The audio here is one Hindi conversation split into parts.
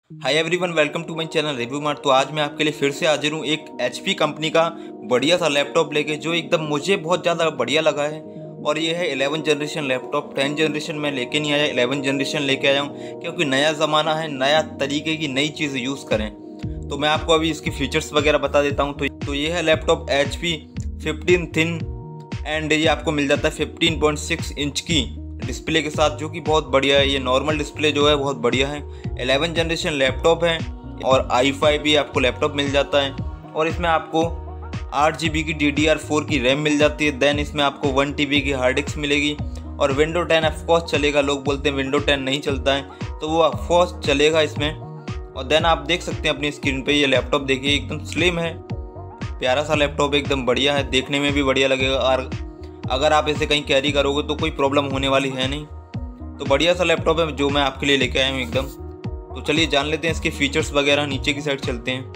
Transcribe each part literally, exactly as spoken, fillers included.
Hi everyone, welcome to my channel Review Mart. तो आज मैं आपके लिए फिर से हाजिर हूँ एक एचपी कंपनी का बढ़िया सा लैपटॉप लेके, जो एकदम मुझे बहुत ज़्यादा बढ़िया लगा है। और ये है eleven generation laptop. Ten generation में लेके नहीं आया, इलेवन जनरेशन लेके आया हूँ, क्योंकि नया ज़माना है, नया तरीके की नई चीज़ यूज़ करें। तो मैं आपको अभी इसकी फीचर्स वगैरह बता देता हूँ। तो, तो ये है laptop H P fifteen thin, and ये आपको मिल जाता है फिफ्टीन पॉइंट सिक्स इंच की डिस्प्ले के साथ, जो कि बहुत बढ़िया है। ये नॉर्मल डिस्प्ले जो है बहुत बढ़िया है। इलेवन जनरेशन लैपटॉप है और आई फाइव भी आपको लैपटॉप मिल जाता है। और इसमें आपको आठ जी बी की डी डी आर फोर की रैम मिल जाती है। देन इसमें आपको वन टी बी की हार्ड डिस्क मिलेगी और विंडो टेन ऑफकोर्स चलेगा। लोग बोलते हैं विंडो टेन नहीं चलता है, तो वो ऑफकोर्स चलेगा इसमें। और देन आप देख सकते हैं अपनी स्क्रीन पे ये लैपटॉप, देखिए एकदम स्लिम है, प्यारा सा लैपटॉप, एकदम बढ़िया है, देखने में भी बढ़िया लगेगा। और अगर आप इसे कहीं कैरी करोगे तो कोई प्रॉब्लम होने वाली है नहीं। तो बढ़िया सा लैपटॉप है जो मैं आपके लिए लेके आया हूँ एकदम। तो चलिए जान लेते हैं इसके फीचर्स वगैरह। नीचे की साइड चलते हैं।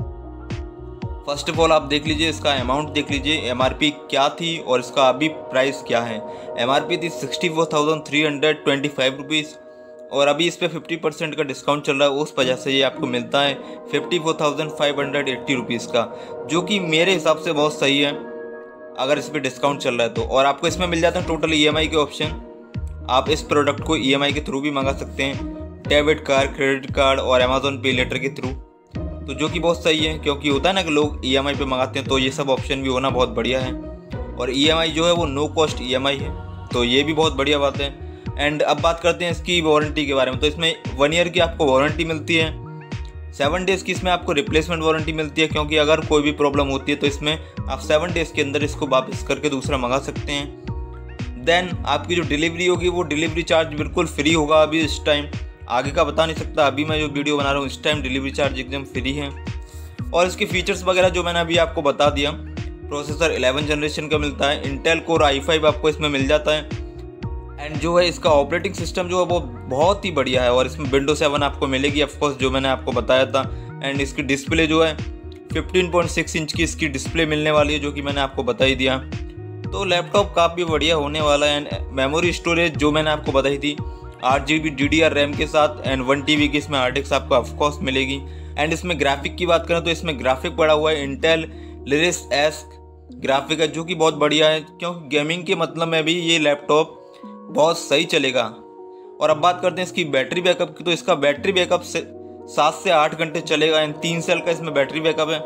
फर्स्ट ऑफ ऑल आप देख लीजिए, इसका अमाउंट देख लीजिए, एमआरपी क्या थी और इसका अभी प्राइस क्या है। एमआरपी थी sixty four thousand three hundred twenty five rupees और अभी इस पर फिफ्टी परसेंट का डिस्काउंट चल रहा है। उस वजह से ये आपको मिलता है fifty four thousand five hundred eighty rupees का, जो कि मेरे हिसाब से बहुत सही है अगर इस पर डिस्काउंट चल रहा है तो। और आपको इसमें मिल जाते हैं टोटल ई एम आई के ऑप्शन। आप इस प्रोडक्ट को ई एम आई के थ्रू भी मंगा सकते हैं, डेबिट कार्ड, क्रेडिट कार्ड और अमेजोन पे लेटर के थ्रू, तो जो कि बहुत सही है। क्योंकि होता है ना कि लोग ई एम आई पे मंगाते हैं, तो ये सब ऑप्शन भी होना बहुत बढ़िया है। और ई एम आई जो है वो no cost E M I है, तो ये भी बहुत बढ़िया बात है। एंड अब बात करते हैं इसकी वारंटी के बारे में। तो इसमें वन ईयर की आपको वारंटी मिलती है, सेवन डेज़ की इसमें आपको रिप्लेसमेंट वारंटी मिलती है, क्योंकि अगर कोई भी प्रॉब्लम होती है तो इसमें आप सेवन डेज़ के अंदर इसको वापस करके दूसरा मंगा सकते हैं। देन आपकी जो डिलीवरी होगी वो डिलीवरी चार्ज बिल्कुल फ्री होगा अभी इस टाइम। आगे का बता नहीं सकता, अभी मैं जो वीडियो बना रहा हूँ इस टाइम डिलीवरी चार्ज एकदम फ्री है। और इसके फीचर्स वगैरह जो मैंने अभी आपको बता दिया। प्रोसेसर इलेवन जनरेशन का मिलता है, इंटेल कोर आई फाइव आपको इसमें मिल जाता है। एंड जो है इसका ऑपरेटिंग सिस्टम जो है वो बहुत ही बढ़िया है, और इसमें विंडो सेवन आपको मिलेगी ऑफकोर्स, जो मैंने आपको बताया था। एंड इसकी डिस्प्ले जो है फिफ्टीन पॉइंट सिक्स इंच की इसकी डिस्प्ले मिलने वाली है, जो कि मैंने आपको बता ही दिया। तो लैपटॉप काफ़ी बढ़िया होने वाला है। एंड मेमोरी स्टोरेज जो मैंने आपको बताई थी, आठ G B D D R RAM के साथ, एंड वन टी बी की इसमें हार्ड डिस्क आपको ऑफकोर्स मिलेगी। एंड इसमें ग्राफिक की बात करें तो इसमें ग्राफिक पड़ा हुआ है इंटेल लिरिस एस ग्राफिक है, जो कि बहुत बढ़िया है, क्योंकि गेमिंग के मतलब में भी ये लैपटॉप बहुत सही चलेगा। और अब बात करते हैं इसकी बैटरी बैकअप की। तो इसका बैटरी बैकअप से सात से आठ घंटे चलेगा। एंड तीन सेल का इसमें बैटरी बैकअप है।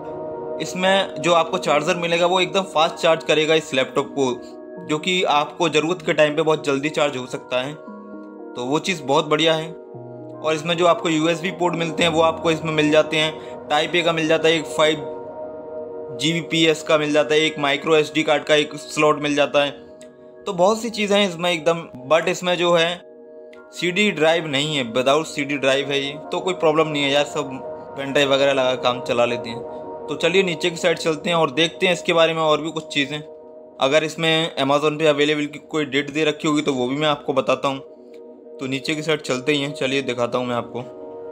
इसमें जो आपको चार्जर मिलेगा वो एकदम फास्ट चार्ज करेगा इस लैपटॉप को, जो कि आपको ज़रूरत के टाइम पे बहुत जल्दी चार्ज हो सकता है, तो वो चीज़ बहुत बढ़िया है। और इसमें जो आपको यू एस बी पोर्ट मिलते हैं वो आपको इसमें मिल जाते हैं। टाइप ए का मिल जाता है, एक five G B P S का मिल जाता है, एक माइक्रो एस डी कार्ड का एक स्लॉट मिल जाता है। तो बहुत सी चीज़ें हैं इसमें एकदम। बट इसमें जो है सी डी ड्राइव नहीं है, विदाउट सी डी ड्राइव है ये, तो कोई प्रॉब्लम नहीं है यार, सब पेन ड्राइव वगैरह लगा काम चला लेते हैं। तो चलिए नीचे की साइड चलते हैं और देखते हैं इसके बारे में और भी कुछ चीज़ें। अगर इसमें अमेजोन पे अवेलेबल की कोई डेट दे रखी होगी तो वो भी मैं आपको बताता हूँ। तो नीचे की साइड चलते ही हैं, चलिए दिखाता हूँ मैं आपको।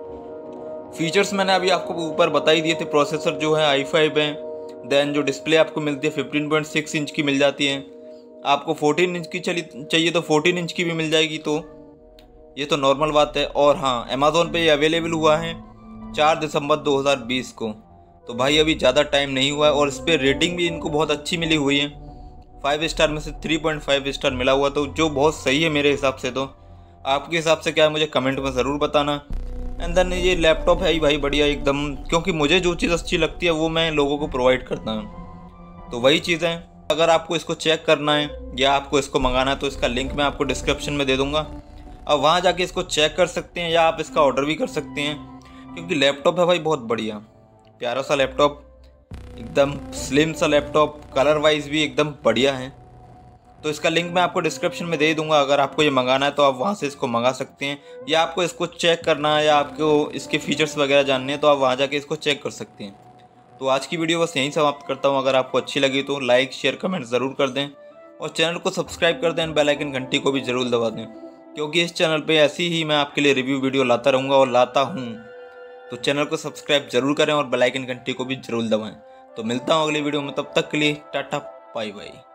फीचर्स मैंने अभी आपको ऊपर बता ही दिए थे। प्रोसेसर जो है आई फाइव है। देन जो डिस्प्ले आपको मिलती है फिफ्टीन पॉइंट सिक्स इंच की मिल जाती है। आपको फोर्टीन इंच की चली चाहिए तो फोर्टीन इंच की भी मिल जाएगी, तो ये तो नॉर्मल बात है। और हाँ, अमेजोन पे ये अवेलेबल हुआ है चार दिसंबर दो हज़ार बीस को, तो भाई अभी ज़्यादा टाइम नहीं हुआ है। और इस पर रेटिंग भी इनको बहुत अच्छी मिली हुई है, फाइव स्टार में से थ्री पॉइंट फाइव स्टार मिला हुआ, तो जो बहुत सही है मेरे हिसाब से। तो आपके हिसाब से क्या है मुझे कमेंट में ज़रूर बताना। एंड देन ये लैपटॉप है ही भाई बढ़िया एकदम, क्योंकि मुझे जो चीज़ अच्छी लगती है वो मैं लोगों को प्रोवाइड करता हूँ, तो वही चीज़ है। अगर आपको इसको चेक करना है या आपको इसको मंगाना है तो इसका लिंक मैं आपको डिस्क्रिप्शन में दे दूंगा। अब वहाँ जाके इसको चेक कर सकते हैं या आप इसका ऑर्डर भी कर सकते हैं, क्योंकि लैपटॉप है भाई बहुत बढ़िया, प्यारा सा लैपटॉप, एकदम स्लिम सा लैपटॉप, कलर वाइज भी एकदम बढ़िया है। तो इसका लिंक मैं आपको डिस्क्रिप्शन में दे दूंगा। अगर आपको ये मंगाना है तो आप वहाँ से इसको मंगा सकते हैं, या आपको इसको चेक करना है या आपको इसके फीचर्स वगैरह जानने हैं तो आप वहाँ जाके इसको चेक कर सकते हैं। तो आज की वीडियो बस यहीं समाप्त करता हूँ। अगर आपको अच्छी लगी तो लाइक शेयर कमेंट ज़रूर कर दें और चैनल को सब्सक्राइब कर दें, बेल आइकन घंटी को भी ज़रूर दबा दें, क्योंकि इस चैनल पे ऐसी ही मैं आपके लिए रिव्यू वीडियो लाता रहूँगा और लाता हूँ। तो चैनल को सब्सक्राइब जरूर करें और बेल आइकन घंटी को भी जरूर दबाएं। तो मिलता हूँ अगली वीडियो में, तब तक के लिए टाटा बाय बाय।